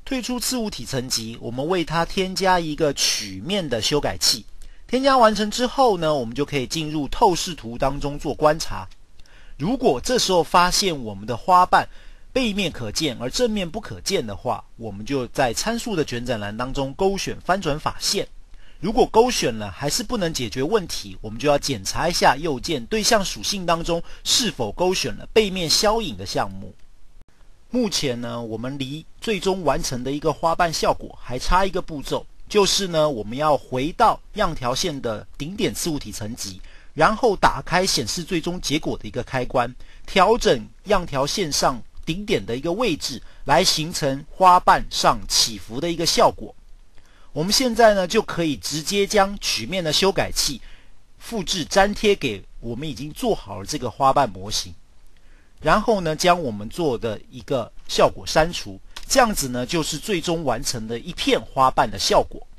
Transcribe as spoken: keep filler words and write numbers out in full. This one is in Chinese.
退出次物体层级，我们为它添加一个曲面的修改器。添加完成之后呢，我们就可以进入透视图当中做观察。如果这时候发现我们的花瓣背面可见而正面不可见的话，我们就在参数的卷展栏当中勾选翻转法线。如果勾选了还是不能解决问题，我们就要检查一下右键对象属性当中是否勾选了背面消影的项目。目前呢，我们离最终完成的一个花瓣效果还差一个步骤，就是呢，我们要回到样条线的顶点次物体层级，然后打开显示最终结果的一个开关，调整样条线上顶点的一个位置，来形成花瓣上起伏的一个效果。我们现在呢，就可以直接将曲面的修改器复制粘贴给我们已经做好了这个花瓣模型，然后呢，将我们做的一个效果删除，这样子呢，就是最终完成的一片花瓣的效果。